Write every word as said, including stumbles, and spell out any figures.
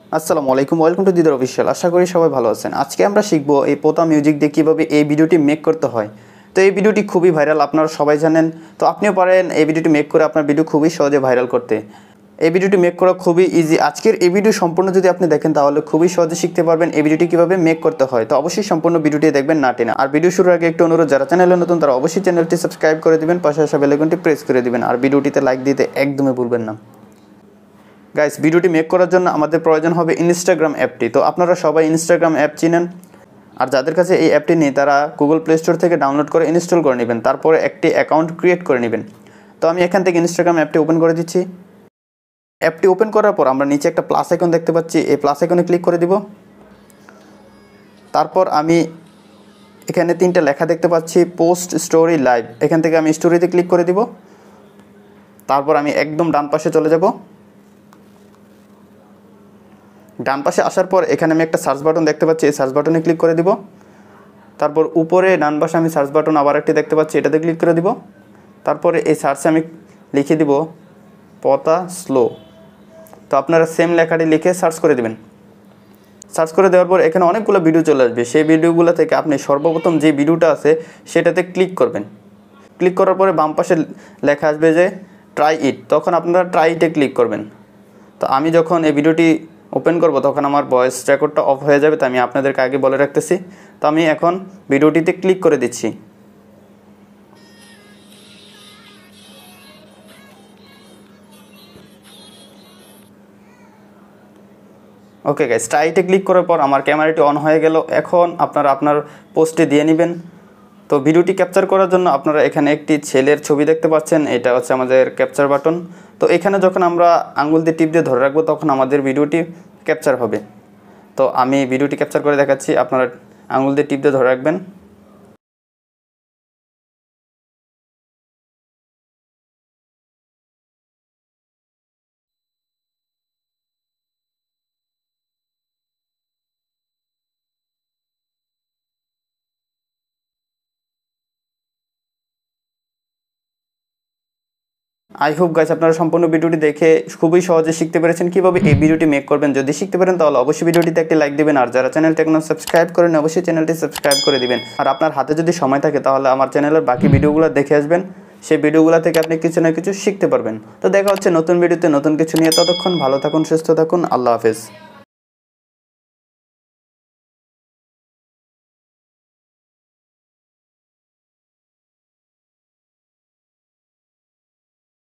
আসসালামু আলাইকুম, welcome to Didar official. আশা করি সবাই ভালো আছেন। আজকে আমরা শিখবো এই পোতা মিউজিক দিয়ে কীভাবে এই ভিডিওটি মেক করতে হয়। তো এই ভিডিওটি খুবই ভাইরাল, আপনারা সবাই জানেন। তো আপনিও পারেন এই ভিডিওটি মেক করে আপনার ভিডিও খুবই সহজে ভাইরাল করতে। এই ভিডিওটি মেক করা খুবই ইজি। আজকের এই ভিডিও সম্পূর্ণ যদি আপনি দেখেন তাহলে খুবই সহজে শিখতে পারবেন এই ভিডিওটি কীভাবে মেক করতে হয়। তো অবশ্যই সম্পূর্ণ ভিডিওটি দেখবেন না টেনে। আর ভিডিও শুরুর আগে একটু অনুরোধ, যারা চ্যানেলে নতুন তারা অবশ্যই চ্যানেলটি সাবস্ক্রাইব করে দিবেন, পাশে আসা বেল আইকনটি প্রেস করে দিবেন, আর ভিডিওটিতে লাইক দিতে একদমই ভুলবেন না। গাইস, ভিডিওটি মেক করার জন্য আমাদের প্রয়োজন হবে ইনস্টাগ্রাম অ্যাপটি। তো আপনারা সবাই ইনস্টাগ্রাম অ্যাপ চিনেন, আর যাদের কাছে এই অ্যাপটি নেই তারা গুগল প্লে স্টোর থেকে ডাউনলোড করে ইনস্টল করে নেবেন, তারপরে একটি অ্যাকাউন্ট ক্রিয়েট করে নেবেন। তো আমি এখান থেকে ইনস্টাগ্রাম অ্যাপটি ওপেন করে দিচ্ছি। অ্যাপটি ওপেন করার পর আমরা নিচে একটা প্লাস আইকন দেখতে পাচ্ছি, এই প্লাস আইকনে ক্লিক করে দিব। তারপর আমি এখানে তিনটা লেখা দেখতে পাচ্ছি, পোস্ট, স্টোরি, লাইভ। এখান থেকে আমি স্টোরিতে ক্লিক করে দিব। তারপর আমি একদম ডান পাশে চলে যাব। ডান পাশে আসার পর এখানে আমি একটা সার্চ বাটন দেখতে পাচ্ছি, এই সার্চ বাটনে ক্লিক করে দিব। তারপর উপরে ডান পাশে আমি সার্চ বাটন আবার একটি দেখতে পাচ্ছি, এটাতে ক্লিক করে দিব। তারপরে এই সার্চে আমি লিখে দিব পতা স্লো। তো আপনারা সেম লেখাটি লিখে সার্চ করে দিবেন। সার্চ করে দেওয়ার পর এখানে অনেকগুলো ভিডিও চলে আসবে। সেই ভিডিওগুলো থেকে আপনি সর্বপ্রথম যে ভিডিওটা আছে সেটাতে ক্লিক করবেন। ক্লিক করার পরে বাম পাশে লেখা আসবে যে ট্রাই ইট, তখন আপনারা ট্রাই ইটে ক্লিক করবেন। তো আমি যখন এই ভিডিওটি ওপেন করব তখন আমার ভয়েস রেকর্ডটা অফ হয়ে যাবে, তো আমি আপনাদেরকে আগে বলে রাখতেছি। তো আমি এখন ভিডিওটিতে ক্লিক করে দিচ্ছি। ওকে গাইস, ট্রাইতে ক্লিক করার পর আমার ক্যামেরাটি অন হয়ে গেল। এখন আপনারা আপনার পোস্টে দিয়ে নেবেন। তো ভিডিওটি ক্যাপচার করার জন্য আপনারা এখানে একটি ছেলের ছবি দেখতে পাচ্ছেন, এটা হচ্ছে আমাদের ক্যাপচার বাটন। তো এখানে যখন আমরা আঙুল দিয়ে টিপ দিয়ে ধরে রাখবো তখন আমাদের ভিডিওটি ক্যাপচার হবে। তো আমি ভিডিওটি ক্যাপচার করে দেখাচ্ছি, আপনারা আঙুল দিয়ে টিপ দিয়ে ধরে রাখবেন। আই হোপ গাইস আপনারা সম্পূর্ণ ভিডিওটি দেখে খুবই সহজে শিখতে পেরেছেন কীভাবে এই ভিডিওটি মেক করবেন। যদি শিখতে পারেন তাহলে অবশ্যই ভিডিওটিতে একটি লাইক দিবেন, আর যারা চ্যানেলটি এখনো সাবস্ক্রাইব করেন অবশ্যই চ্যানেলটি সাবস্ক্রাইব করে দিবেন। আর আপনার হাতে যদি সময় থাকে তাহলে আমার চ্যানেলের বাকি ভিডিওগুলো দেখে আসবেন, সেই ভিডিওগুলো থেকে আপনি কিছু না কিছু শিখতে পারবেন। তো দেখা হচ্ছে নতুন ভিডিওতে নতুন কিছু নিয়ে। ততক্ষণ ভালো থাকুন, সুস্থ থাকুন, আল্লাহ হাফেজ।